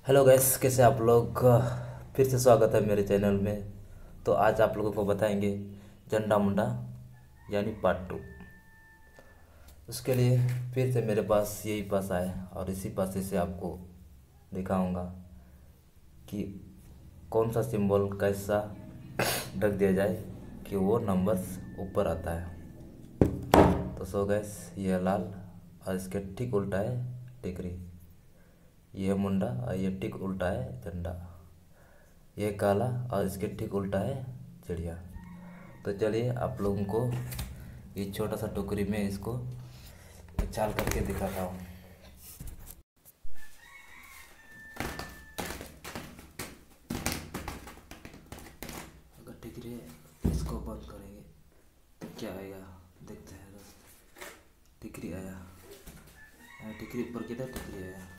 Hello guys, कैसे आप लोग। फिर से स्वागत है मेरे चैनल में। तो आज आप लोगों को बताएंगे झंडा मुंडा यानी पार्ट 2। उसके लिए फिर से मेरे पास यही पासा है और इसी पासे से आपको दिखाऊंगा कि कौन सा सिंबल कैसा ढक दिया जाए कि वो नंबर्स ऊपर आता है। तो सो गैस, ये लाल और इसके ठीक उल्टा है टिकरी, ये मुंडा और ये ठीक उल्टा है झंडा, ये काला और इसके ठीक उल्टा है चिड़िया। तो चलिए आप लोगों को ये छोटा सा टोकरी में इसको चाल करके दिखाता हूँ। अगर टिकरी है इसको बंद करेंगे तो क्या आएगा, देखते हैं दोस्त। टिकरी आया, टिकरी ऊपर किधर टिकरी आया।